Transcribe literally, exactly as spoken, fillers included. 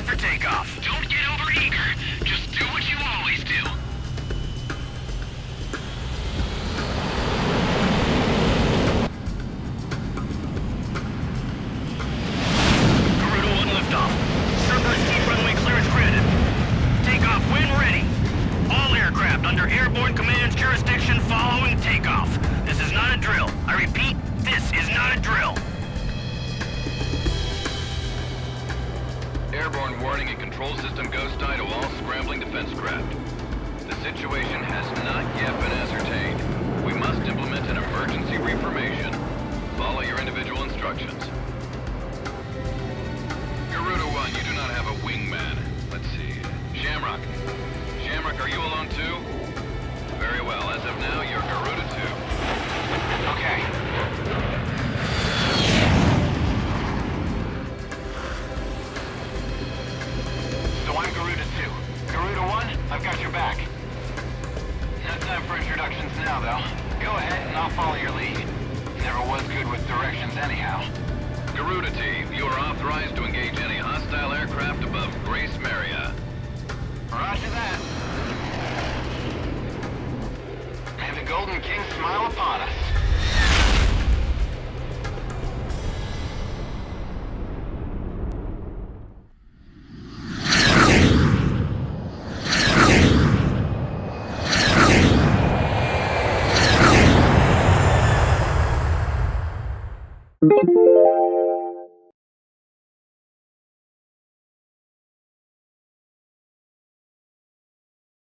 cleared for takeoff. Don't get overeager. Just do what you always do. Garuda one liftoff. Cerberus team runway clearance granted. Takeoff when ready. All aircraft under Airborne Command's jurisdiction following takeoff. This is not a drill. I repeat, this is not a drill. Airborne warning and control system ghost eye to all scrambling defense craft. The situation has not yet been ascertained. We must implement an emergency reformation. Follow your individual instructions. Garuda one, you do not have a wingman. Let's see. Shamrock. Shamrock, are you alone too? Very well. As of now, you're Garuda two. Okay. So I'm Garuda two. Garuda one, I've got your back. No time for introductions now, though. Go ahead and I'll follow your lead. Never was good with directions anyhow. Garuda team, you are authorized to engage any hostile aircraft above Grace Maria. Roger that. May the Golden King smile upon us. Thank you.